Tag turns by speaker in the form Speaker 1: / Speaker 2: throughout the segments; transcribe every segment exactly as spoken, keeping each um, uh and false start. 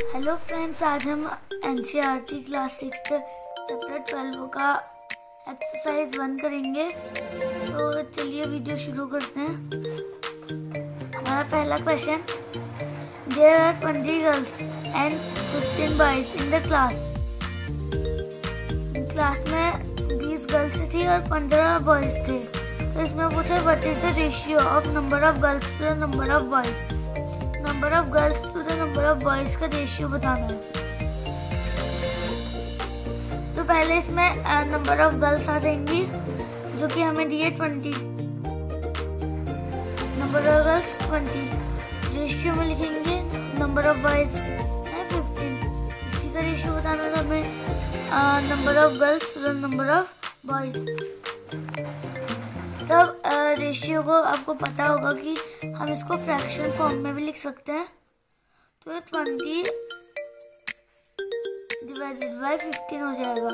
Speaker 1: Hello friends, आज हम N C R T class six chapter twelve का exercise one करेंगे। तो चलिए वीडियो शुरू करते हैं। हमारा पहला question, there are twenty girls and fifteen boys in the class. Class में बीस गर्ल्स थी और पंद्रह बॉयज थे। तो इसमें पूछा what is the ratio of number of girls to the number of boys. Number of girls to the number of boys का रेशियो बताना है। तो पहले इसमें नंबर ऑफ गर्ल्स आ जाएंगी जो कि हमें दिए twenty. Number of girls twenty, ratio में लिखेंगे नंबर ऑफ बॉयज है फिफ्टीन। इसी का रेशियो बताना था हमें number of girls to the number of boys. तब रेशियो को आपको पता होगा कि हम इसको फ्रैक्शन फॉर्म में भी लिख सकते हैं। तो ये ट्वेंटी डिवाइडेड बाय फिफ्टीन हो जाएगा,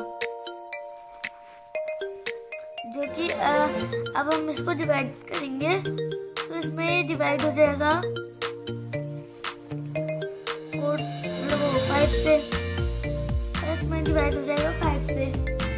Speaker 1: जो कि अब हम इसको डिवाइड करेंगे तो इसमें ये डिवाइड हो जाएगा और मतलब फाइव से, इसमें डिवाइड हो जाएगा फाइव से।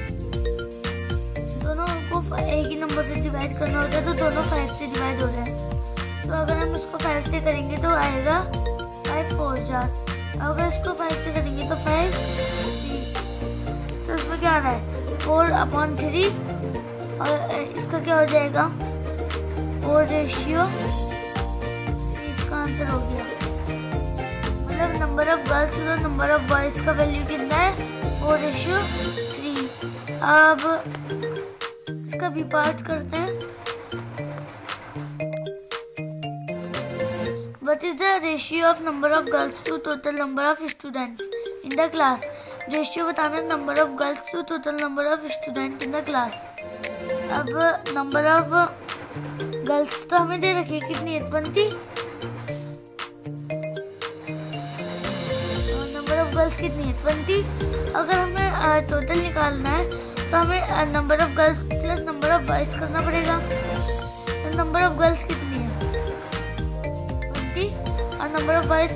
Speaker 1: दोनों को एक ही नंबर से डिवाइड करना होता है तो दोनों फाइव से डिवाइड हो रहे हैं। तो अगर हम इसको फाइव से करेंगे तो आएगा फाइव फोर चार। अगर इसको फाइव से करेंगे तो फाइव थ्री। तो इसमें क्या आ रहा है फोर अपॉन थ्री, और इसका क्या हो जाएगा फोर रेशियो थ्री। इसका आंसर हो गया, मतलब number of girls to the number of boys का वैल्यू कितना है फोर रेशियो थ्री। अब इसका भी पार्ट करते हैं। What is the ratio of number of girls to total number of students in the class? Ratio बताना number of girls to total number of students in the class। अब number of girls तो हमें दे रखी है कितनी है twenty, और number of girls कितनी है ट्वेंटी। अगर हमें टोटल निकालना है तो हमें number of girls plus number of boys करना पड़ेगा। तो नंबर ऑफ गर्ल्स कितनी है और नंबर ऑफ बॉयज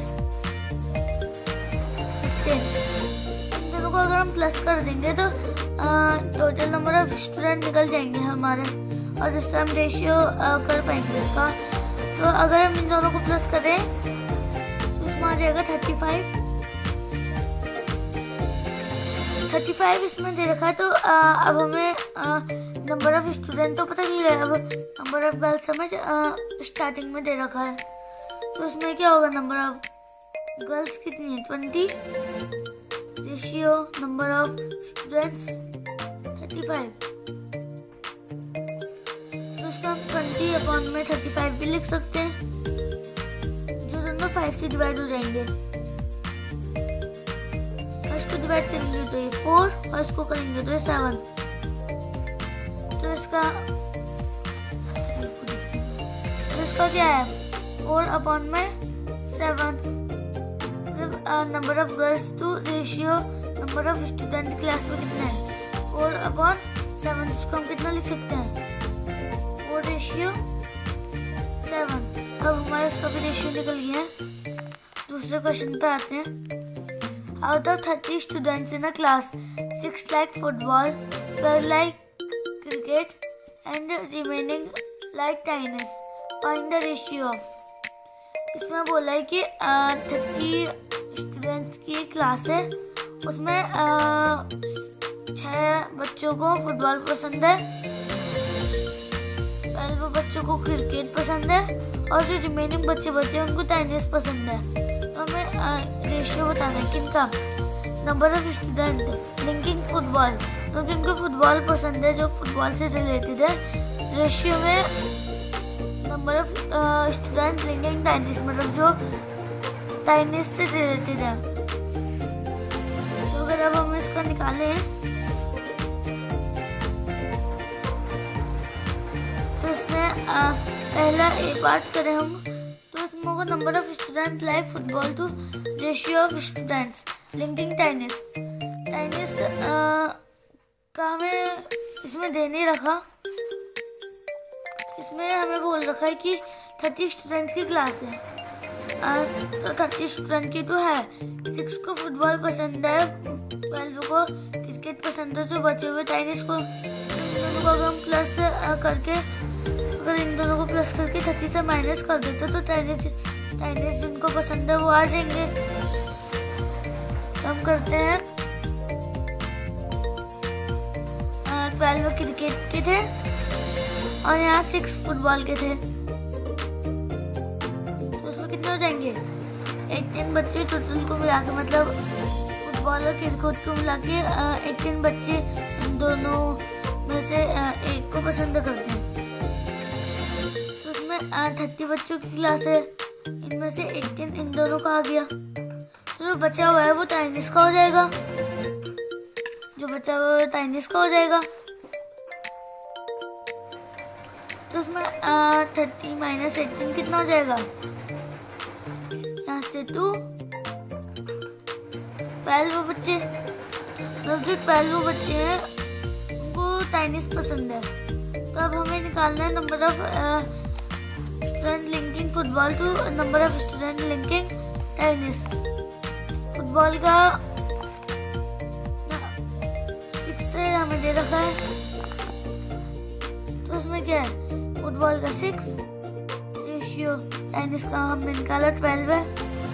Speaker 1: फिफ्टीन। इन दोनों को अगर हम प्लस कर देंगे तो टोटल नंबर ऑफ स्टूडेंट निकल जाएंगे हमारे, और जिससे हम रेशियो कर पाएंगे इसका। तो अगर हम इन दोनों को प्लस करें तो इसमें आ जाएगा थर्टी फाइव। थर्टी फाइव इसमें दे रखा है। तो आ, अब हमें नंबर ऑफ स्टूडेंट तो पता चल गया। अब नंबर ऑफ गर्ल्स हमें स्टार्टिंग में दे रखा है। तो इसमें क्या होगा नंबर ऑफ गर्ल्स कितनी है twenty ratio number of students thirty five. तो उसको हम ट्वेंटी अपॉन में थर्टी फाइव भी लिख सकते हैं, जो दोनों फाइव से डिवाइड हो जाएंगे। इसको डिवाइड करेंगे तो ये फोर और इसको करेंगे तो ये सेवन। तो इसका तो इसका क्या है फोर अपॉन में सेवन। मतलब number of girls to ratio number of student class में कितना है फोर अपॉन सेवन। इसको हम कितना लिख सकते हैं फोर रेशियो सेवन। अब हमारा इसका भी रेशियो निकल गया है। दूसरे क्वेश्चन पे आते हैं। Out of thirty students in a class, six like football, twelve like cricket, and the remaining like tennis. Find the ratio. इसमें बोला है कि थर्टी स्टूडेंट्स की क्लास है, उसमें छह बच्चों को फुटबॉल पसंद है, ट्वेल्व बच्चों को क्रिकेट पसंद है, और जो रिमेनिंग बच्चे बचे हैं उनको टेनिस पसंद है। तो हमें रेशियो बताना है किनका number of student linking football, क्योंकि उनको फुटबॉल पसंद है जो फुटबॉल से रिलेटेड है। रेशियो में number of student linking tennis, मतलब जो टेनिस से रिलेटेड है। तो अगर अब हम इसका निकालें तो इसमें पहला एक बात करें हम तो इसमें होगा number of student like football to ratio of students linking tennis. Tennis का हमें इसमें दे नहीं रखा, इसमें हमें बोल रखा है कि थर्टी स्टूडेंट्स की क्लास है। तो थर्टी स्टूडेंट की तो है। सिक्स को फुटबॉल पसंद है, ट्वेल्व को क्रिकेट पसंद है, जो बचे हुए टेनिस को, इन दोनों को अगर हम प्लस करके अगर इन दोनों को प्लस करके थर्टी से माइनस कर देते तो टेनिस टेनिस जिनको पसंद है वो आ जाएंगे। तो हम करते हैं, ट्वेल्व क्रिकेट के थे और यहाँ सिक्स फुटबॉल के थे, तो उसमें कितने हो जाएंगे? एटीन बच्चे टोटल को मिला के, मतलब फुटबॉल और क्रिकेट को मिला के एटीन बच्चे इन दोनों में से एक को पसंद करते हैं। तो उसमें थर्टी बच्चों की क्लास है, इनमें से एटीन इन दोनों का आ गया, तो जो बचा हुआ है वो टेनिस का हो जाएगा, जो बचा हुआ है टेनिस का हो जाएगा। तो उसमें थर्टी माइनस एटीन कितना हो जाएगा? यहाँ से टू, ट्वेल्व बच्चे, मतलब जो ट्वेल्व बच्चे हैं उनको टेनिस पसंद है। तो अब हमें निकालना है number of student linking football to number of student linking tennis. Football का सिक्स है, हमें दे रखा है, तो उसमें क्या है? फुटबॉल का सिक्स रेशियो, टेनिस का हमने निकाला ट्वेल्व है।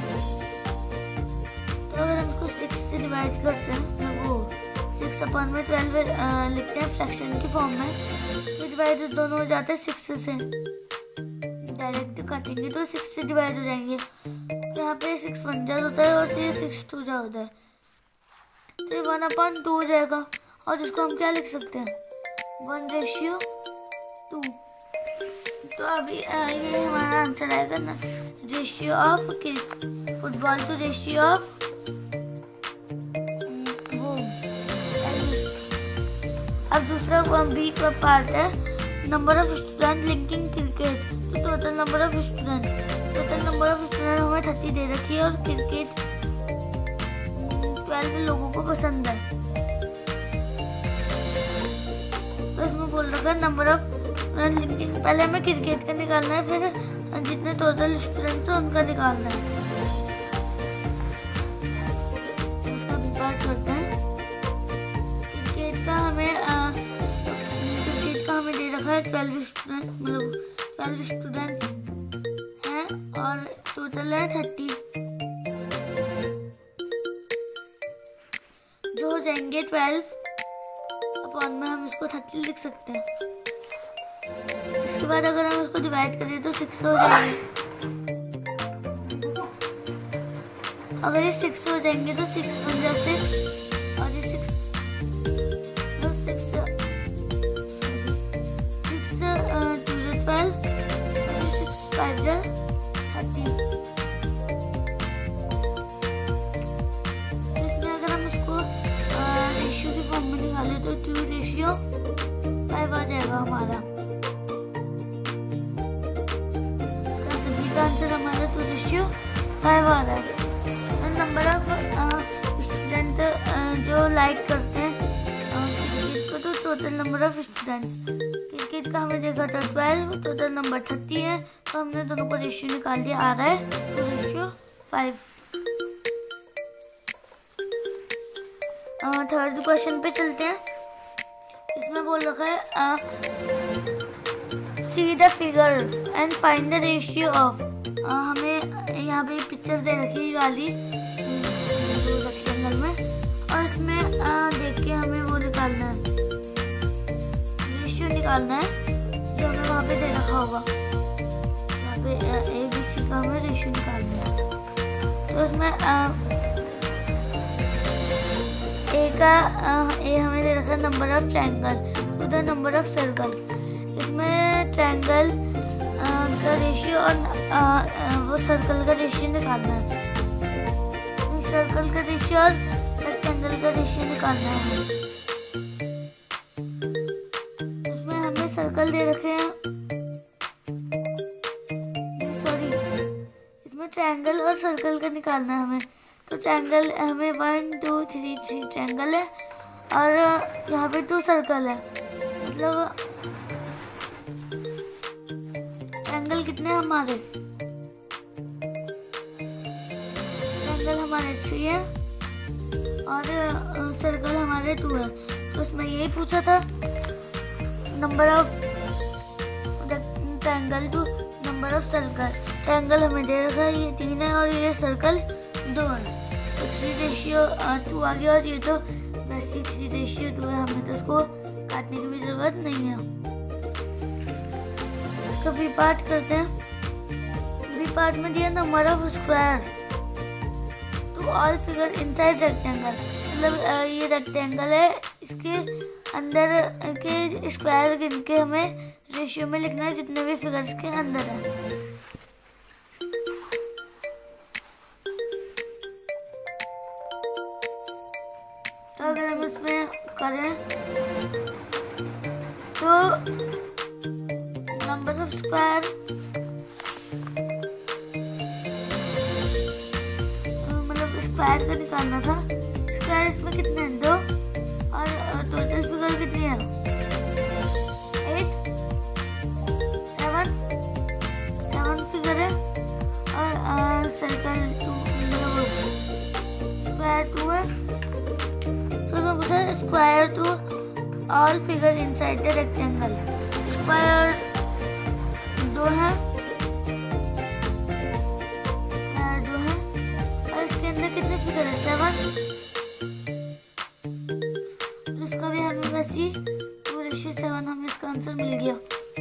Speaker 1: तो अगर हम इसको सिक्स से डिवाइड करते हैं, वो सिक्स अपॉन में ट्वेल्व लिखते हैं फ्रैक्शन की फॉर्म में, तो डिवाइड दोनों हो जाते हैं सिक्स से, डायरेक्ट काटेंगे तो सिक्स से डिवाइड हो जाएंगे। तो यहाँ पे सिक्स वन जार होता है और ये सिक्स टू जार होता है, तो ये वन अपॉन टू हो जाएगा, और इसको हम क्या लिख सकते हैं? One ratio two. तो अभी ये हमारा आंसर आएगा ना, ratio of football to ratio of वो। अब दूसरा बी का पार्ट है number of student linking cricket, तो total number of student, total number of student हमें थर्टी दे रखी है और क्रिकेट ट्वेल्व लोगों को पसंद है। तो इसमें बोल रखा है नंबर ऑफ लिंकिंग, पहले हमें क्रिकेट का निकालना है, फिर जितने टोटल स्टूडेंट्स हैं उनका निकालना है। उसका भी पार्ट करते हैं। क्रिकेट का हमें क्रिकेट का हमें दे रखा है ट्वेल्व स्टूडेंट, मतलब ट्वेल्व स्टूडेंट्स हैं और टोटल है थर्टी, जो हो जाएंगे ट्वेल्व अपॉन में हम इसको थर्टी लिख सकते हैं। इसके बाद अगर हम इसको डिवाइड करें तो सिक्स हो जाएंगे, अगर ये सिक्स हो जाएंगे तो सिक्स वन जा सिक्स, और ये सिक्स सिक्स सिक्स टू जो ट्वेल्व, और ये सिक्स फाइव जा थर्टी। इसमें अगर हम इसको रेशियो की फॉर्म में निकालें तो टू रेशियो फाइव आ जाएगा हमारा। आंसर हमारा टू रेशियो फाइव आ रहा है। नंबर ऑफ स्टूडेंट जो लाइक करते हैं क्रिकेट को, तो total number of students cricket का हमें देखा था ट्वेल्व, टोटल नंबर थर्टी है, तो हमने दोनों को रेशियो निकाल दिया, आ रहा है two ratio five. Third question पे चलते हैं। इसमें बोल रखा है see the figure and find the ratio of. हमें यहाँ पे पिक्चर दे रखी वाली दो रेक्टेंगल में, और इसमें आ, देख के हमें वो निकालना है, रेशियो निकालना है जो हमें वहाँ पे दे रखा होगा। यहाँ पे ए बी सी का हमें रेशियो निकालना है। तो इसमें ए का आ, ए हमें दे रखा है number of triangle to the number of circle. इसमें ट्रायंगल का रेशियो और आ, आ, वो सर्कल का रेशियो निकालना है। सर्कल का रेशियो और रेक्टेंगल का रेशियो निकालना है। उसमें हमें सर्कल दे रखे हैं, सॉरी इसमें ट्रायंगल और सर्कल का निकालना है हमें। तो ट्रायंगल हमें one two three three triangle है और यहाँ पे टू सर्कल है, मतलब ट्रायंगल कितने हैं हमारे, रेक्टेंगल हमारे थ्री है और सर्कल हमारे टू है। तो इसमें यही पूछा था number of triangle to number of circle. Triangle हमें दे रखा है ये तीन है और ये सर्कल दो है। तो थ्री रेशियो टू आ गया और ये तो वैसे थ्री रेशियो टू है, हमें तो इसको काटने की भी जरूरत नहीं है। इसका बी पार्ट करते हैं। बी पार्ट में दिया number of square to all figure inside rectangle. मतलब ये रेक्टेंगल है, इसके अंदर के स्क्वायर गिन के हमें रेशियो में लिखना है जितने भी फिगर्स के अंदर है। तो अगर हम इसमें करें तो नंबर ऑफ स्क्वायर मतलब स्क्वायर का निकालना था। स्क्वायर इसमें कितने हैं? दो। और टोटल फिगर कितनी है? एट सेवन सेवन फिगर है। और सर्कल टू मतलब स्क्वायर टू है। Square to all figure inside the rectangle. Square दो है दो है और इसके अंदर कितने फिगर है? सेवन। तो इसका भी हमें वैसे टू रेशियो सेवन हमें इसका आंसर मिल गया।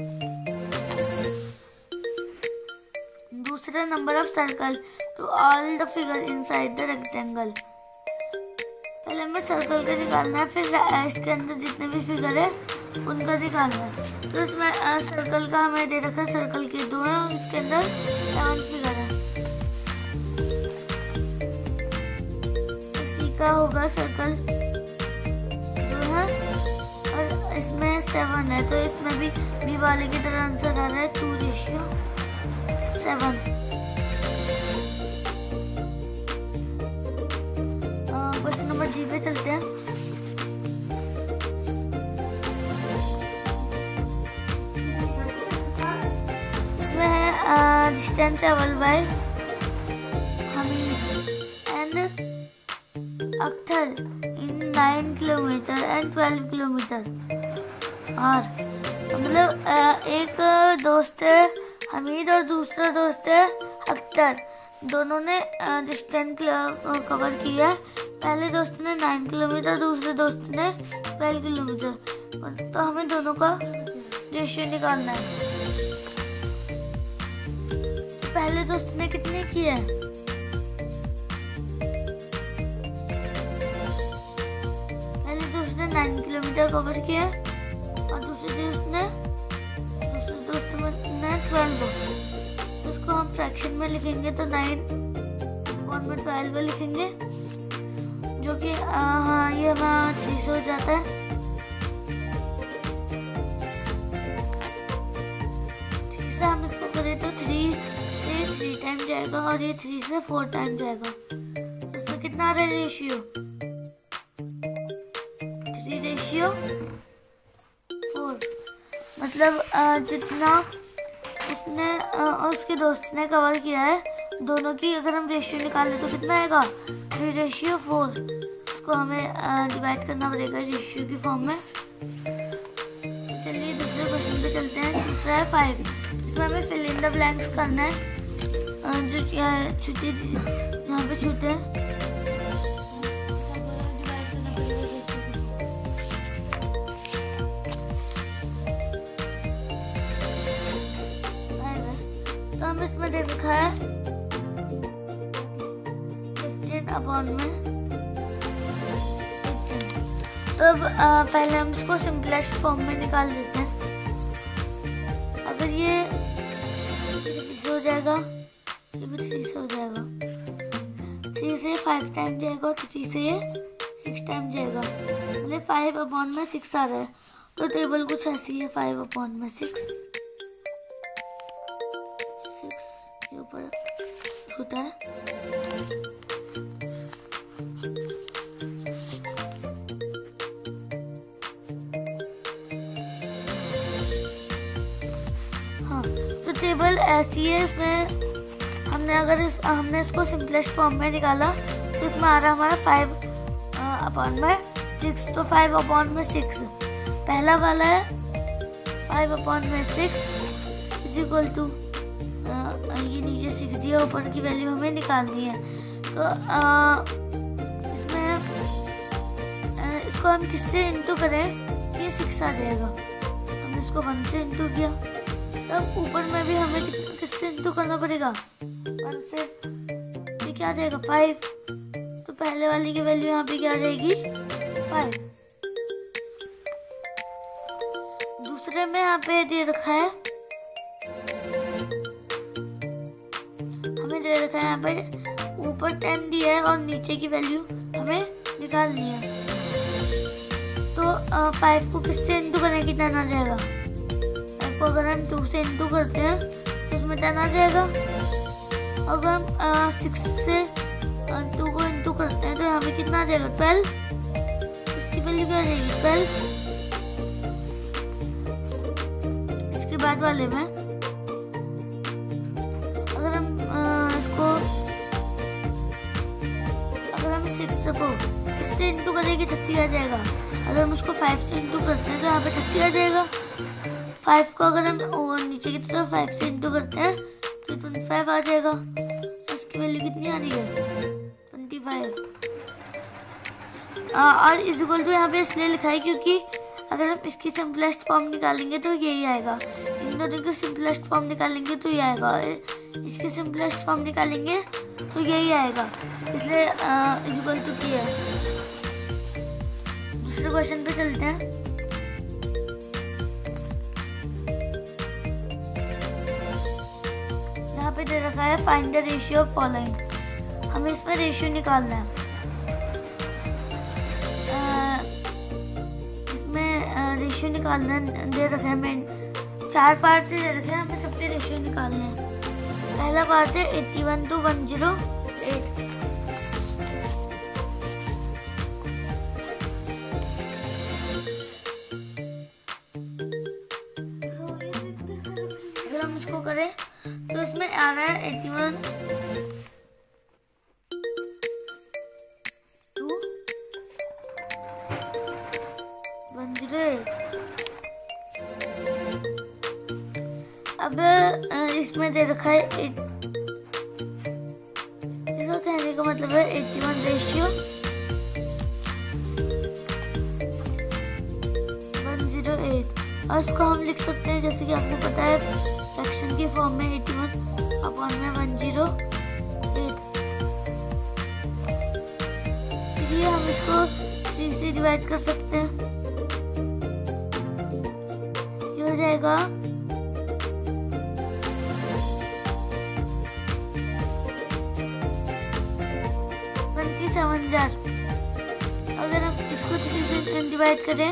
Speaker 1: दूसरा number of circle to all the figure inside the rectangle. पहले हमें सर्कल का निकालना है, फिर इसके अंदर जितने भी फिगर है उनका निकालना है। तो इसमें सर्कल का हमें दे रखा है, सर्कल के दो हैं और इसके अंदर सेवन फिगर है। इसी का होगा सर्कल दो है और इसमें सेवन है, तो इसमें भी बी वाले की तरह आंसर आ रहा है two ratio seven. Question number G पे चलते हैं। इसमें है distance travel by Hameed and Akhtar in nine kilometer and twelve kilometer. और मतलब एक दोस्त है हमीद और दूसरा दोस्त है अख्तर, दोनों ने डिस्टेंस कवर किया है। पहले दोस्त ने नाइन किलोमीटर, दूसरे दोस्त ने ट्वेल्व किलोमीटर। तो हमें दोनों का रेशियो निकालना है। तो पहले दोस्त ने कितने किए हैं? पहले दोस्त ने नाइन किलोमीटर कवर किया और दूसरे दोस्त ने दूसरे दोस्त ने ट्वेल्व। तो उसको हम फ्रैक्शन में लिखेंगे तो नाइन वन में ट्वेल्व लिखेंगे, जो कि हाँ ये हमारा थ्री से हो जाता है। थ्री से हम इसको करें तो थ्री से थ्री टाइम जाएगा और ये थ्री से फोर टाइम जाएगा। तो इसमें कितना आ रहा है रेशियो? Three ratio four. मतलब जितना उसने और उसके दोस्त ने कवर किया है दोनों की अगर हम रेशियो निकालें तो कितना आएगा? Three ratio four. इसको हमें डिवाइड करना पड़ेगा रेशियो की फॉर्म में। चलिए दूसरे क्वेश्चन पे चलते हैं। दूसरा है फाइव। इसमें हमें फिल इन द ब्लैंक्स करना है जो छुट्टी यहाँ पे छूते हैं। तो हम इसमें दे रखा है फिफ्टीन अपॉन में। तो अब पहले हम इसको सिंपलेस्ट फॉर्म में निकाल देते हैं। अगर ये थ्री से हो जाएगा, ये भी थ्री से हो जाएगा। थ्री से फाइव टाइम जाएगा, थ्री से ये सिक्स टाइम जाएगा। मतलब फाइव अपॉन में सिक्स आ रहा है। तो टेबल कुछ ऐसी है, फाइव अपॉन में सिक्स सिक्स के ऊपर होता है। हाँ, तो टेबल ऐसी है, इसमें हम हमने अगर इस, हमने इसको सिंपलेस्ट फॉर्म में निकाला तो इसमें आ रहा हमारा फाइव अपॉन में सिक्स। तो फाइव अपॉन में सिक्स पहला वाला है, फाइव अपॉन में सिक्स इज इक्वल टू, ये नीचे सिक्स दिया, ऊपर की वैल्यू हमें निकालनी है। तो आ, इसमें आ, इसको हम किससे इंटू करें ये सिक्स आ जाएगा। हमने इसको वन से इंटू किया, तब ऊपर में भी हमें किससे इंटू करना पड़ेगा, वन से। ये क्या आ जाएगा, फाइव। तो पहले वाली की वैल्यू यहाँ पे क्या आ जाएगी, फाइव। दूसरे में यहाँ पे दे रखा है, हमें दे रखा है यहाँ पे ऊपर टेन दिया है और नीचे की वैल्यू हमें निकालनी है। तो फाइव को किससे इंटू करें कि टेन आ जाएगा। फाइव को अगर हम टू से इंटू करते हैं तो उसमें टेन आ जाएगा। अगर हम सिक्स से टू को इंटू करते हैं तो यहाँ पे कितना आ जाएगा, ट्वेल्व। इसकी वैल्यू क्या आ जाएगी, ट्वेल्व। इसके बाद वाले में अगर हम आ, इसको अगर हम सिक्स को इससे इंटू करेंगे थर्टी आ जाएगा। अगर हम उसको फाइव से इंटू करते हैं तो यहाँ पे थर्टी आ जाएगा। फाइव को अगर हम नीचे की तरफ फाइव से इंटू करते हैं तो ट्वेंटी फाइव आ जाएगा। इसकी वैल्यू कितनी आ रही है, ट्वेंटी फाइव। और इज इक्वल टू यहाँ पे इसलिए लिखा है क्योंकि अगर हम इसकी सिंपलेस्ट फॉर्म निकालेंगे तो यही आएगा। इन दोनों की सिंपलेस्ट फॉर्म निकालेंगे तो ये आएगा, इसकी सिंपलेस्ट फॉर्म निकालेंगे तो यही आएगा, इसलिए इज इक्वल टू किया है। दूसरे क्वेश्चन पे चलते हैं। यहाँ पे दे रखा है find the ratio of following. हमें इसमें रेशियो निकालना है। इसमें रेशियो निकालना है, दे रखा है, मैं चार पार्ट दे रखे हैं, हमें सबके रेशियो निकालने हैं। पहला पार्ट है eighty one to one zero eight. अगर हम इसको करें तो इसमें आ रहा है eighty one to one zero eight. अब इसमें दे रखा है, इसको कहने का मतलब है eighty one ratio one zero eight. और इसको हम लिख सकते हैं जैसे कि आपको पता है फ्रैक्शन की फॉर्म में एट्टी वन अपॉन में वन जीरो एट। इसलिए हम इसको थ्री से डिवाइड कर सकते हैं। ये हो जाएगा ट्वेंटी सेवन हजार। अगर हम इसको थ्री से डिवाइड करें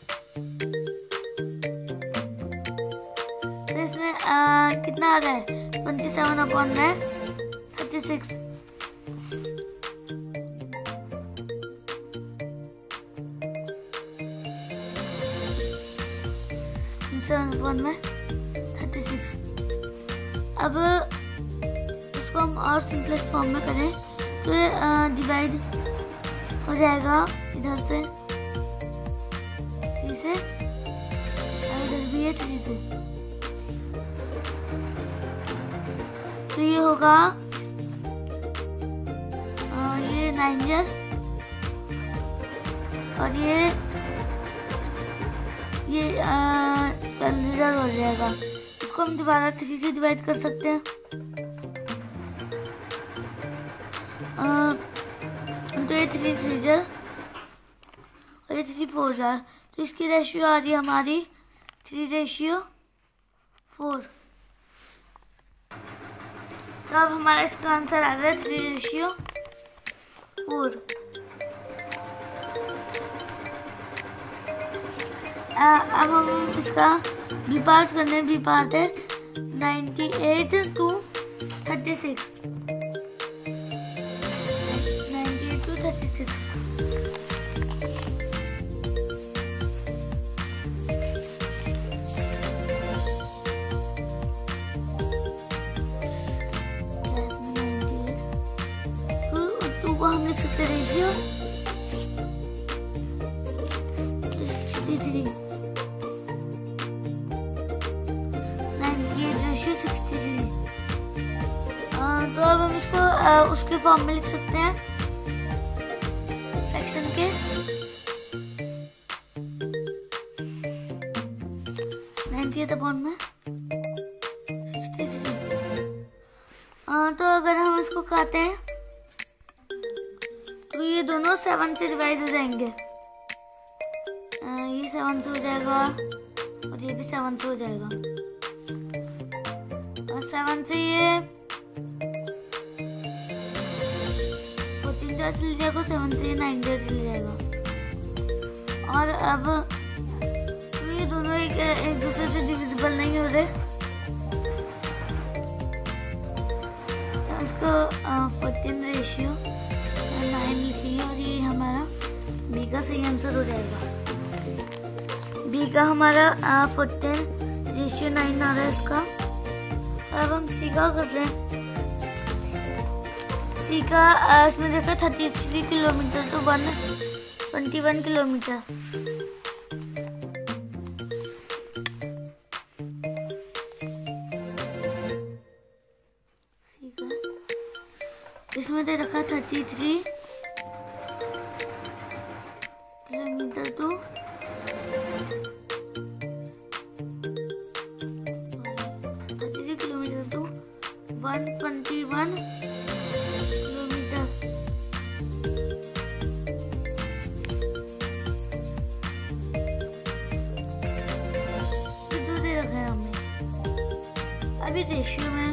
Speaker 1: तो इसमें आ, कितना आ रहा है, ट्वेंटी सेवन अपॉन में थर्टी सिक्स। सेवन अपॉन में थर्टी सिक्स। अब इसको हम और सिंपलेस्ट फॉर्म में करें तो ये डिवाइड हो जाएगा इधर से थ्री से, इधर भी है थ्री से। तो ये होगा आ, ये नाइन ईयर और ये ये ट्वेल्व ईयर हो जाएगा। इसको हम दोबारा थ्री से डिवाइड कर सकते हैं। आ, तो ये थ्री थ्री जार और ये थ्री फोर जार, तो इसकी रेशियो आ रही है हमारी थ्री रेशियो फोर। तो अब हमारा इसका आंसर आ रहा है थ्री रेशियो फोर। अब हम इसका बी पार्ट करने हैं। बी पार्ट है ninety eight to thirty six. Ninety eight to thirty six. लिख सकते हैं ratio sixty three, ninety eight ratio sixty three. तो अब हम इसको आ, उसके फॉर्म में लिख सकते हैं फ्रैक्शन के। नाइन्टी एट अपॉन में सिक्सटी थ्री। तो अगर हम इसको काटे हैं तो ये दोनों सेवन से डिवाइड हो जाएंगे। आ, ये सेवन से हो जाएगा और ये भी सेवन से हो जाएगा। और सेवन से ये फोर्टीन जगह चले जाएगा, सेवन से ये नाइन जगह चले जाएगा। और अब तो ये दोनों एक, एक दूसरे से डिविजिबल नहीं हो रहे। तो इसको फोर्टीन रेशियो नाइन लिखिए और ये हमारा बी का सही आंसर हो जाएगा। बी का हमारा फोर्टीन रेशियो नाइन आ रहा है इसका। और अब हम सी का कर रहे हैं। सी का इसमें देखो थर्टी थ्री किलोमीटर तो one twenty one kilometer. C का इसमें दे रखा thirty three kilometer to thirty three kilometer to one twenty one kilometer. दो दे रखा है हमें। अभी रेशियो में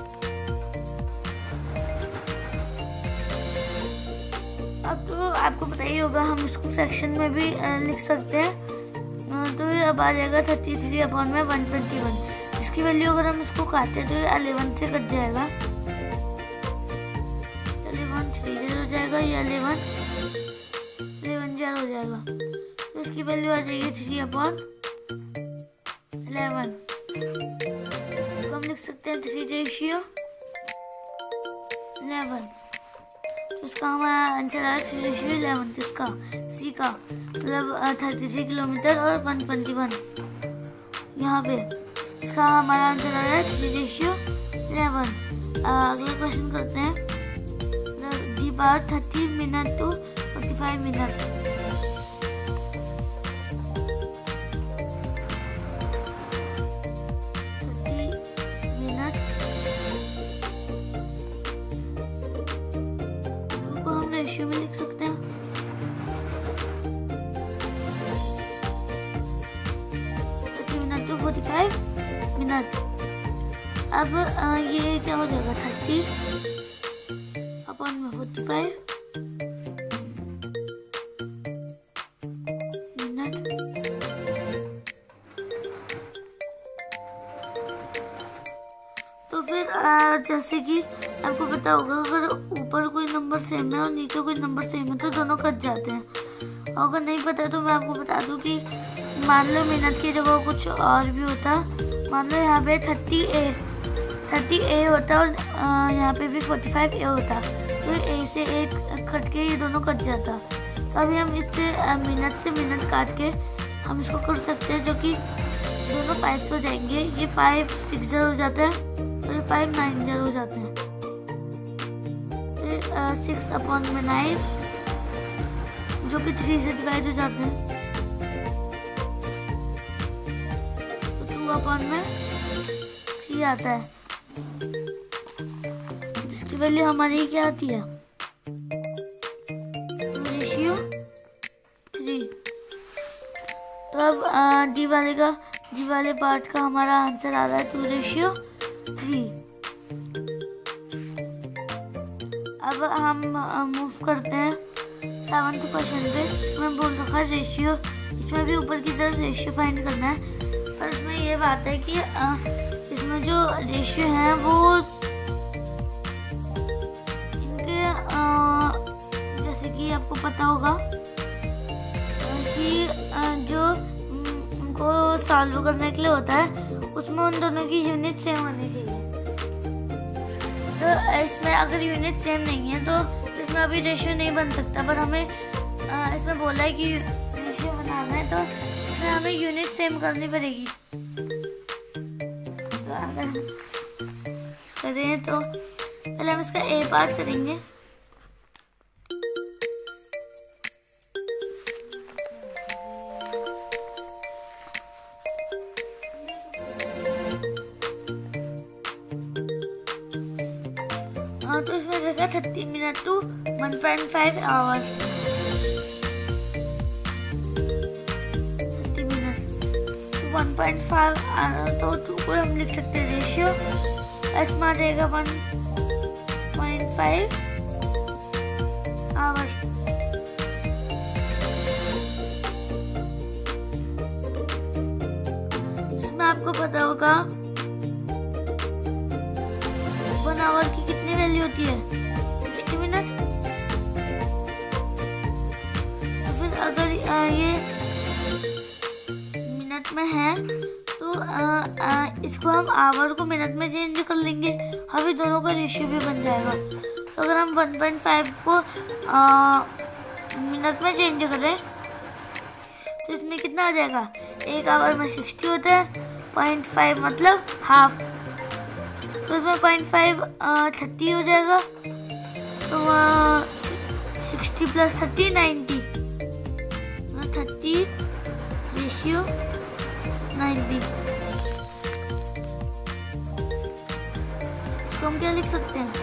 Speaker 1: अब तो आपको पता ही होगा, हम इसको फ्रैक्शन में भी लिख सकते हैं। तो ये अब आ जाएगा थर्टी थ्री अपॉन में वन ट्वेंटी वन, जिसकी वैल्यू अगर हम इसको काटे तो ये अलेवन से कट जाएगा। अलेवन थ्री जीरो हो जाएगा, ये अलेवन अलेवन जार हो जाएगा। तो इसकी वैल्यू आ जाएगी थ्री अपॉन अलेवन। तो हम लिख सकते हैं थ्री रेशियो इलेवन। उसका हमारा आंसर आया थ्री रेशियो इलेवन। किसका? सी का, मतलब थर्टी थ्री किलोमीटर और वन ट्वेंटी वन यहाँ पे। इसका हमारा आंसर आया है थ्री रेशियो इलेवन। अगला क्वेश्चन करते हैं। दी बार thirty minute to forty five minute. Ratio में लिख सकते हैं thirty minute to forty five minute. अब आ, ये क्या हो जाएगा थर्टी अपॉन में फोर्टी फाइव मिनट। तो फिर आ, जैसे कि आपको पता होगा, अगर ऊपर कोई नंबर सेम है और नीचे कोई नंबर सेम है तो दोनों कट जाते हैं। और अगर नहीं पता है तो मैं आपको बता दूं कि मान लो मिनट की जगह कुछ और भी होता। मान लो यहाँ पे थर्टी ए थर्टी ए होता और यहाँ पे भी फोर्टी फाइव ए होता, तो ए से ए कट के ये दोनों कट जाता। तो अभी हम इससे मिनट से मिनट काट के हम इसको कर सकते हैं, जो कि दोनों फाइव से हो जाएंगे। ये फाइव सिक्स जर हो जाता है और ये फाइव नाइन जर हो जाते हैं। सिक्स अपॉन में नाइन, जो कि थ्री से डिवाइड हो जाते हैं। तो टू अपॉन में थ्री आता है, जिसकी वैल्यू हमारी क्या आती है? Two ratio three. तो अब डी वाले का डी वाले पार्ट का हमारा आंसर आ रहा है टू रेशियो थ्री। अब हम मूव करते हैं सेवंथ क्वेश्चन पे। इसमें बोल रखा है रेशियो, इसमें भी ऊपर की तरफ रेशियो फाइंड करना है। पर इसमें ये बात है कि आ, इसमें जो रेशियो है वो इनके आ, जैसे कि आपको पता होगा कि आ, जो उनको सॉल्व करने के लिए होता है, उसमें उन दोनों की यूनिट सेम होनी चाहिए। तो इसमें अगर यूनिट सेम नहीं है तो इसमें अभी रेशियो नहीं बन सकता, पर हमें आ, इसमें बोला है कि रेशियो बनाना है, तो इसमें हमें यूनिट सेम करनी पड़ेगी। तो अगर करें तो पहले हम इसका ए पार्ट करेंगे। हाँ, तो इसमें रहेगा thirty minute to one point five hour. Thirty minute one point five hour, तो टू को हम लिख सकते हैं रेशियो। इसमें आ जाएगा वन पॉइंट फाइव आवर। इसमें आपको पता होगा वन आवर की कितनी वैल्यू होती है, सिक्सटी मिनट। तो फिर अगर ये मिनट में है तो आ, आ, इसको हम आवर को मिनट में चेंज कर लेंगे, अभी दोनों का रेशियो भी बन जाएगा। तो अगर हम वन पॉइंट फाइव को आ, मिनट में चेंज करें तो इसमें कितना आ जाएगा, एक आवर में सिक्सटी होता है, पॉइंट फाइव मतलब हाफ, तो इसमें पॉइंट फाइव थर्टी हो जाएगा। तो sixty plus thirty ninety, thirty ratio ninety. इसको हम क्या लिख सकते हैं,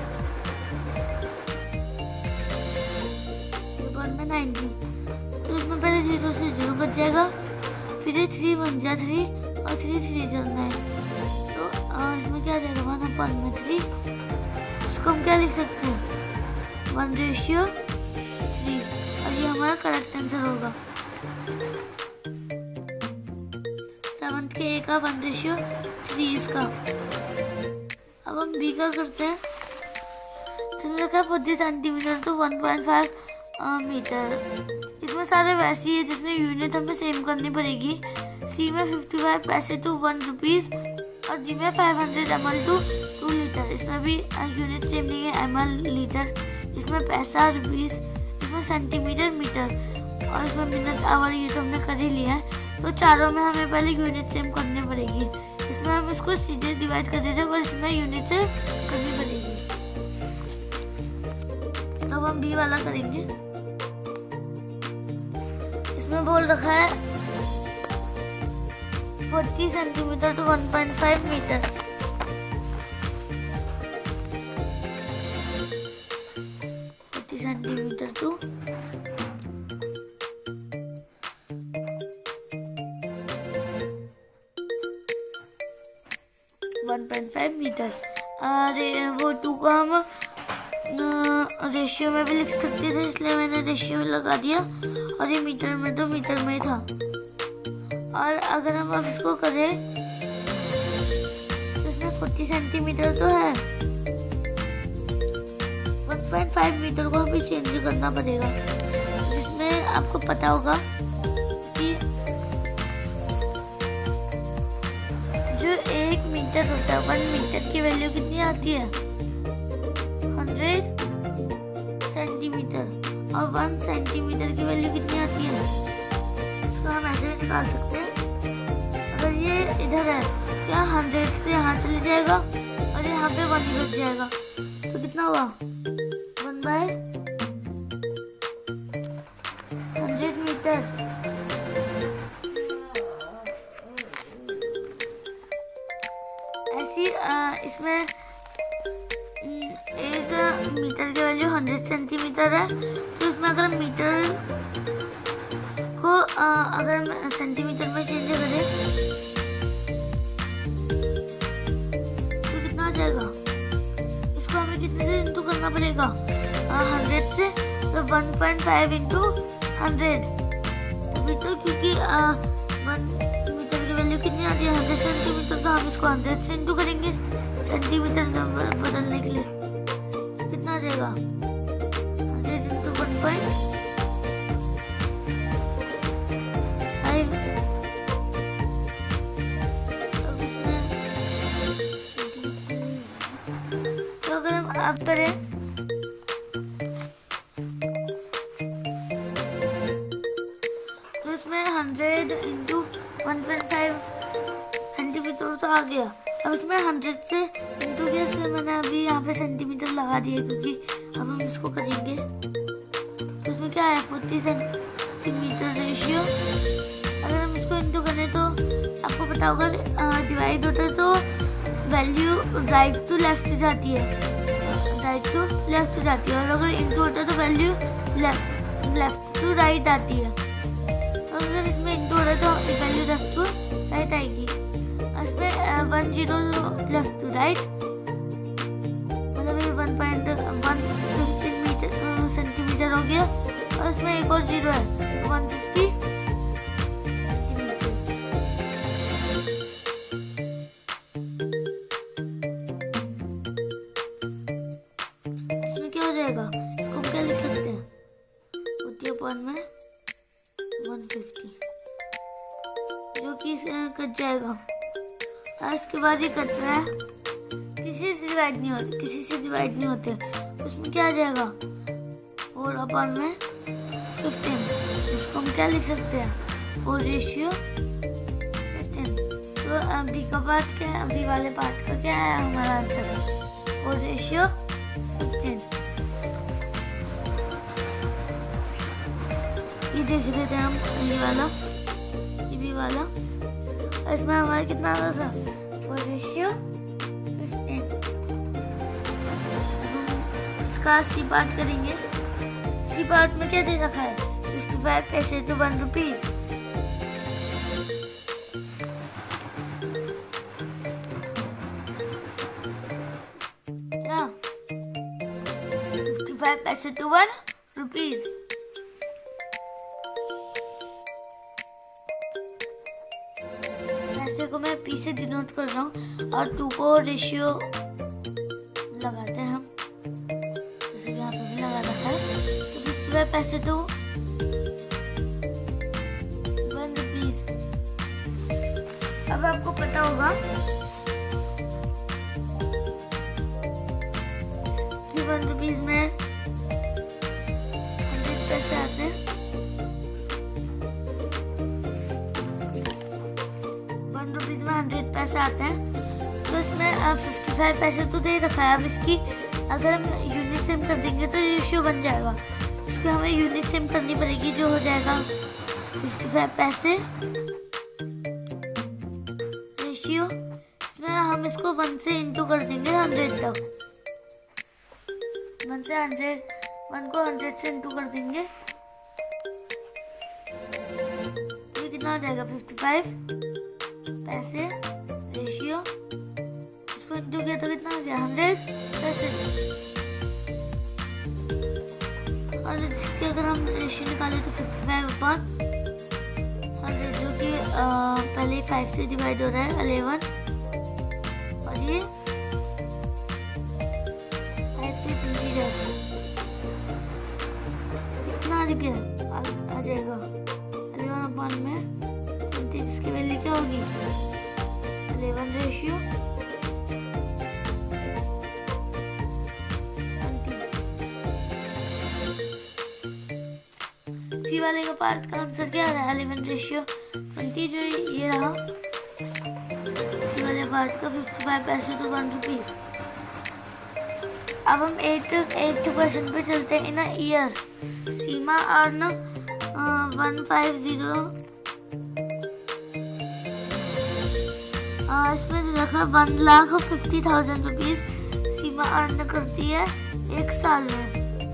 Speaker 1: में नाइन्टी। तो इसमें पहले जीरो से जीरो बच जाएगा, फिर ये थ्री बन जा थ्री और थ्री थ्री जल नाइन, तो इसमें क्या आ जाएगा वन अपन में थ्री। इसको हम क्या लिख सकते हैं, वन रेशियो थ्री, और ये हमारा करेक्ट आंसर होगा। सेवंथ के ए का वन रेशियो थ्री इसका। अब हम बी का करते हैं। इसमें रखा है फोर्टी सेंटीमीटर तो वन पॉइंट फाइव मीटर। इसमें सारे वैसे ही है जिसमें यूनिट हमें सेम करनी पड़ेगी। सी में फिफ्टी फाइव पैसे टू वन रुपीज़ और डी में five hundred M L to two litre. इसमें भी यूनिट सेम नहीं है, एम एल लीटर। इसमें पैसा रुपीज़, इसमें सेंटीमीटर मीटर और इसमें मिनट आवर, ये तो हमने कर ही लिया है। तो चारों में हमें पहले यूनिट सेम करनी पड़ेगी। इसमें हम इसको सीधे डिवाइड कर देते हैं, पर इसमें यूनिट से करनी पड़ेगी। तो अब हम बी वाला करेंगे। इसमें बोल रखा है forty centimetre to one point five metre. Forty centimetre to one point five metre. अरे वो टू को हम रेशियो में भी लिख सकते थे, इसलिए मैंने रेशियो लगा दिया, और ये मीटर में तो मीटर में था। और अगर हम अब इसको करें तो इसमें फोर्टी सेंटीमीटर तो है, वन पॉइंट फाइव मीटर को हमें चेंज करना पड़ेगा, जिसमें आपको पता होगा कि जो एक मीटर होता है, वन मीटर की वैल्यू कितनी आती है, हंड्रेड सेंटीमीटर, और वन सेंटीमीटर की वैल्यू कितनी आती है। इसको हम ऐसे भी निकाल सकते हैं। अगर ये इधर है तो यहाँ हंड्रेड से यहाँ चले जाएगा और यहाँ पे वन ही बच जाएगा, तो कितना हुआ, वन बाय हंड्रेड मीटर। ऐसी इसमें एक मीटर की वैल्यू हंड्रेड सेंटीमीटर है, तो इसमें अगर मीटर को आ, अगर सेंटीमीटर में चेंज करें तो कितना आ जाएगा। इसको हमें कितने से इंटू करना पड़ेगा, हंड्रेड से, तो one point five into hundred. तभी तो, क्योंकि वन मीटर की वैल्यू कितनी आती है, हंड्रेड सेंटीमीटर, तो हम इसको हंड्रेड से इंटू करेंगे सेंटीमीटर में बदलने के लिए। कितना आ जाएगा, hundred into one point five. तो अगर हम आप करें आ गया। अब इसमें हंड्रेड से इंटू किया, इसलिए मैंने अभी यहाँ पे सेंटीमीटर लगा दिया, क्योंकि अब हम इसको करेंगे तो इसमें क्या है फोर्टी सेंटीमीटर रेशियो। अगर हम इसको इंटू करें तो आपको पता होगा डिवाइड होता है तो वैल्यू राइट टू लेफ्ट जाती है, राइट टू लेफ्ट जाती है, और अगर इंटू होता है तो value left left to right आती है। और अगर इसमें इंटू हो रहा है तो वैल्यू लेफ्ट टू राइट आएगी। इसमें one zero left to right, मतलब ये one point one fifteen metre centimetre हो गया, और इसमें एक और जीरो है तो वन फिफ्टी। इसमें क्या हो जाएगा, इसको हम क्या लिख सकते हैं, फोर्टी अपॉन में वन फिफ्टी, जो कि कट जाएगा। इसके बाद ये कट रहा है, किसी से डिवाइड नहीं होते, किसी से डिवाइड नहीं होते, उसमें क्या आ जाएगा, फोर अपॉन में फिफ्टीन, इसको हम क्या लिख सकते हैं, फोर रेशियो फिफ्टीन। तो अभी का पार्ट क्या है, अभी वाले पार्ट का क्या है हमारा आंसर, फोर रेशियो फिफ्टीन। ये देख रहे थे हम, ये वाला, ये भी वाला, इसमें हमारा कितना आ रहा था, फोर रेशियो फिफ्टीन। इसका सी पार्ट करेंगे। सी पार्ट में क्या दे रखा है, फिफ्टी फाइव पैसे तो वन रुपीज। क्या, फिफ्टी फाइव पैसे तो वन रुपीज। को मैं पी से डिनोट कर रहा हूँ, और टू को रेशियो लगाते हैं हम, जैसे कि यहाँ पे भी लगा रखा है। तो फिफ्टी फाइव पैसे तो वन रुपीज। अब आपको पता होगा कि वन रुपीज में हंड्रेड पैसे आते हैं। हंड्रेड पैसे आते हैं, तो इसमें फिफ्टी फाइव पैसे तो दे रखा है। अब इसकी अगर हम यूनिट सेम कर देंगे तो रेशियो बन जाएगा, इसको हमें यूनिट सेम करनी पड़ेगी, जो हो जाएगा फिफ्टी फाइव पैसे रेशियो। इसमें हम इसको वन से इंटू कर देंगे हंड्रेड तक, वन से हंड्रेड, वन को हंड्रेड से इंटू कर देंगे, तो कितना हो जाएगा, फिफ्टी फाइव पैसे रेशियो। इसको इंटू किया तो कितना हो गया, हंड्रेड पैसे। और इसके अगर हम रेशियो निकालें तो फिफ्टी फाइव अपॉन हंड्रेड, जो कि पहले फाइव से डिवाइड हो रहा है, अलेवन, और ये फाइव से ट्वेंटी जाएगा, कितना आ गया, आ, आ जाएगा अलेवन अपॉन में ट्वेंटी, जिसकी वैल्यू क्या होगी, अलेवन रेशियो सी वाले का पार्ट का आंसर क्या रहा है, अलेवन रेशियो ट्वेंटी, जो ये रहा सी वाले पार्ट का फिफ्टी फाइव पैसे तो वन रुपीज। अब हम एट्थ एट्थ क्वेश्चन पे चलते हैं। In a year Seema earn one five zero, इसमें रखा one lakh fifty thousand rupees Seema earn करती है एक साल में,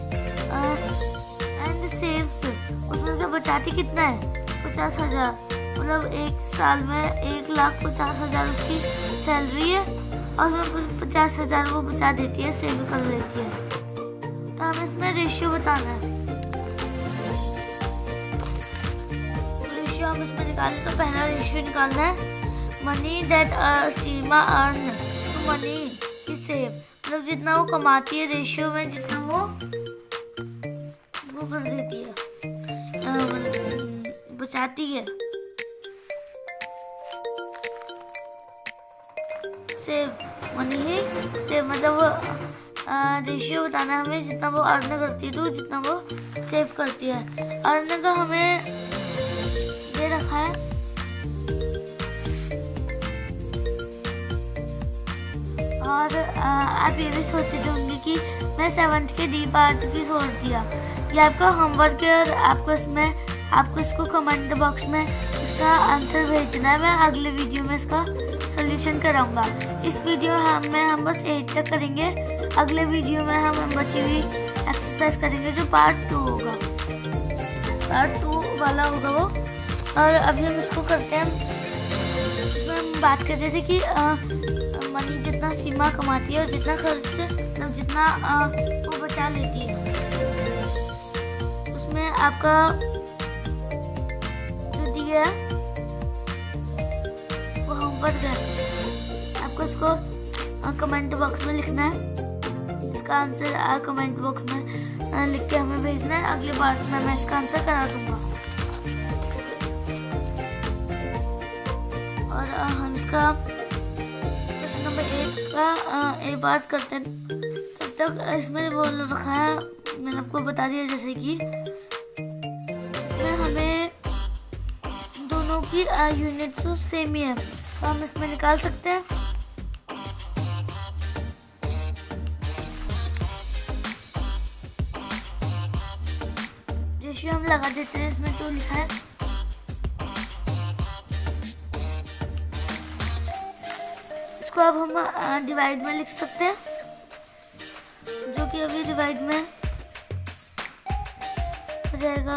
Speaker 1: एंड सेव्स, उसमें से बचाती कितना है, पचास हजार, मतलब एक साल में एक लाख पचास हजार उसकी सैलरी है, और उसमें पचास हजार वो बचा देती है, सेव कर लेती है। तो हमें इसमें रेशियो बताना है। रेशियो हम इसमें निकालें तो पहला रेशियो निकालना है money that Seema earn to money की सेव, मतलब जितना वो कमाती है रेशियो में जितना वो वो कर देती है, बचाती है। सेव मनी ही सेव, मतलब रेशियो बताना है हमें जितना वो अर्न करती है तो जितना वो सेव करती है। अर्न का हमें दे रखा है और आ, आप ये भी सोच रहे होंगे कि मैं सेवन्थ के डी पार्ट भी छोड़ दिया। ये आपका होमवर्क है और आपको इसमें आपको इसको कमेंट बॉक्स में इसका आंसर भेजना है। मैं अगले वीडियो में इसका सोल्यूशन कराऊंगा। इस वीडियो हम में हम बस एट तक करेंगे। अगले वीडियो में हम बची हुई एक्सरसाइज करेंगे जो पार्ट टू होगा, पार्ट टू वाला होगा वो। और अभी हम इसको करते हैं। इसमें हम बात कर रहे थे कि आ, मनी जितना सीमा कमाती है और जितना खर्च मतलब जितना आ, वो बचा लेती है, उसमें आपका जो दिया है वो होमवर्क है। आपको इसको कमेंट बॉक्स में लिखना है। इसका आंसर कमेंट बॉक्स में आ, लिख के हमें भेजना है। अगले बार में मैं इसका आंसर करा दूंगा। और आ, हम इसका क्वेश्चन नंबर एट का एक बात करते हैं। तब तक इसमें बोल रखा है, मैंने आपको बता दिया जैसे कि इसमें हमें दोनों की यूनिट तो सेम ही है, तो हम इसमें निकाल सकते हैं। रेशियो हम लगा देते हैं। इसमें टू लिखा है। इसको अब हम डिवाइड में लिख सकते हैं, जो कि अभी डिवाइड में हो जाएगा।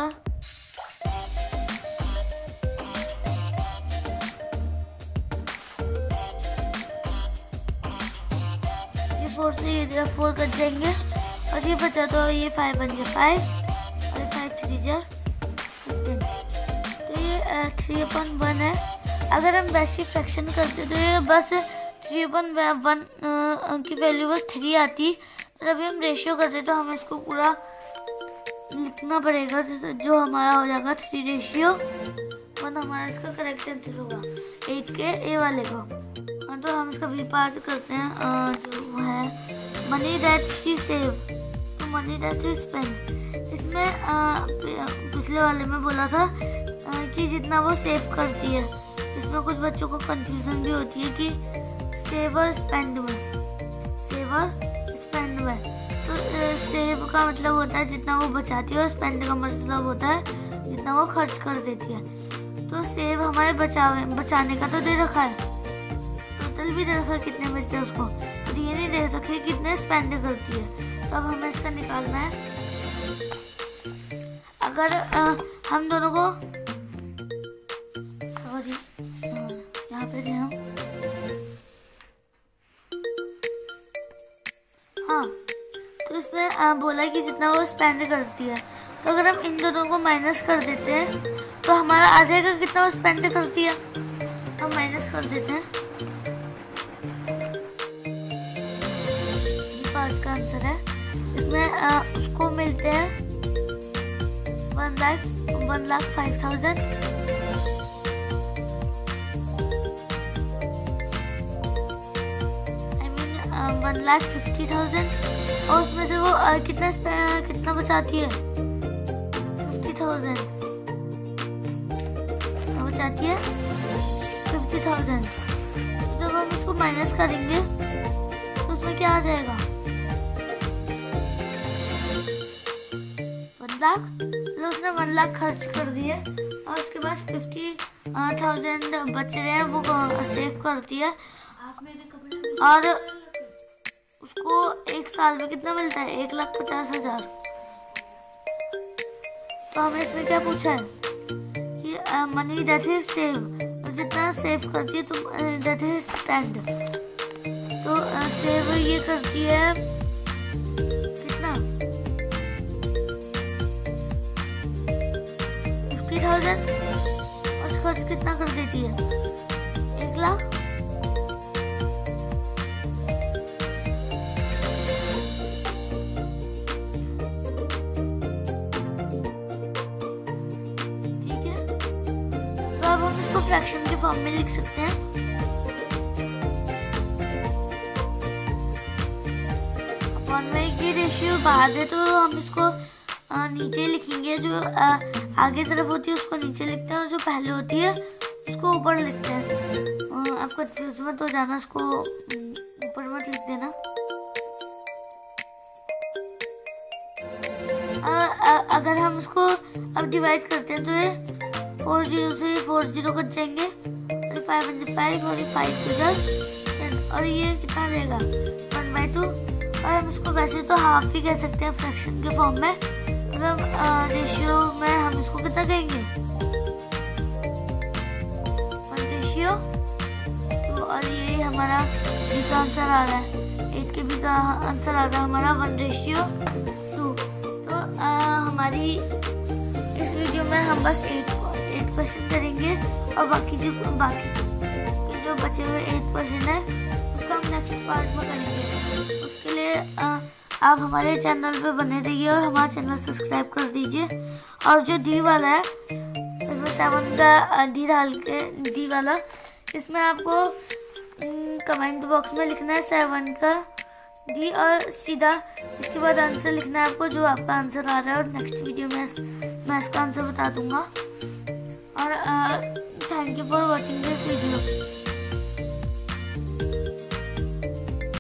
Speaker 1: ये फोर से ये फोर कट जाएंगे और ये बचा तो ये फाइव बन गया फाइव और फाइव थ्री जा फिफ्टीन। तो ये थ्री अपन वन है। अगर हम वैसे फ्रैक्शन करते तो ये बस थ्री अपन वन की वैल्यू बस थ्री आती। और अभी हम रेशियो करते तो हमें इसको पूरा लिखना पड़ेगा, जो हमारा हो जाएगा थ्री रेशियो वन। हमारा इसका करेक्ट आंसर होगा एट के ए वाले को। तो हम इसका बी पार्ट करते हैं, जो है मनी दैट शी सेव तो मनी दैट शी स्पेंड। इसमें पिछले वाले में बोला था आ, कि जितना वो सेव करती है। इसमें कुछ बच्चों को कंफ्यूजन भी होती है कि सेव और स्पेंड में, सेव और स्पेंड में। तो सेव का मतलब होता है जितना वो बचाती है और स्पेंड का मतलब होता है जितना वो खर्च कर देती है। तो सेव हमारे बचावे बचाने का तो दे रखा है, टोटल भी दे रखा है कितने बचते हैं उसको, और ये नहीं दे रखे कितने स्पेंड करती है। तो अब हमें इसका निकालना है। अगर आ, हम दोनों को सॉरी यहाँ पे थे हम, हाँ, तो इसमें आ, बोला कि जितना वो स्पेंड करती है। तो अगर हम इन दोनों को माइनस कर देते हैं तो हमारा आ जाएगा कितना वो स्पेंड करती है। हम माइनस कर देते हैं। पार्ट का आंसर है। इसमें आ, उसको मिलते हैं one lakh one lakh five thousand I mean one lakh fifty thousand. और उसमें से वो आ, कितना कितना बचाती है फिफ्टी थाउजेंड बचाती है फिफ्टी थाउजेंड। जब हम इसको माइनस करेंगे तो उसमें क्या आ जाएगा वन लाख। तो उसने वन लाख खर्च कर दिए और उसके बाद फिफ्टी थाउजेंड बच रहे हैं वो सेव करती है। और उसको एक साल में कितना मिलता है एक लाख पचास हजार। तो हमें इसमें क्या पूछा है कि मनी दैट इज सेव, तो जितना सेव करती है तो दैट इज स्पेंड। तो सेव ये करती है कितना फिफ्टी थाउजेंड और खर्च कितना कर देती है एक लाख। अब हम इसको फ्रैक्शन के फॉर्म में लिख सकते हैं। अपॉन में ये रेशियो बाहर है तो हम इसको आ, नीचे लिखेंगे। जो आ, आगे तरफ होती है उसको नीचे लिखते हैं और जो पहले होती है उसको ऊपर लिखते हैं। आ, आपको मत हो जाना, उसको ऊपर मत लिख देना। आ, आ, अगर हम उसको अब डिवाइड करते हैं तो ये फोर जीरो से फोर जीरो कट जाएंगे और फाइव वन फाइव और फाइव टू टेन और ये कितना देगा वन बाई टू। और हम इसको वैसे तो हाफ भी कह सकते हैं फ्रैक्शन के फॉर्म में, मतलब रेशियो में हम इसको कितना कहेंगे वन रेशियो टू। और ये हमारा बी का आंसर आ रहा है, एट के बी का आंसर आ रहा है हमारा वन रेशियो टू। तो आ, हमारी इस वीडियो में हम बस एट एट क्वेश्चन करेंगे और बाकी जो बाकी के जो बचे हुए एट क्वेश्चन है उसको हम नेक्स्ट पार्ट में करेंगे। उसके लिए आ, आप हमारे चैनल पे बने रहिए और हमारा चैनल सब्सक्राइब कर दीजिए। और जो डी वाला है इसमें सेवन का डी डाल के डी वाला इसमें आपको कमेंट बॉक्स में लिखना है सेवन का डी और सीधा इसके बाद आंसर लिखना है आपको जो आपका आंसर आ रहा है। और नेक्स्ट वीडियो में मैं इसका आंसर बता दूंगा। और thank you for watching this video.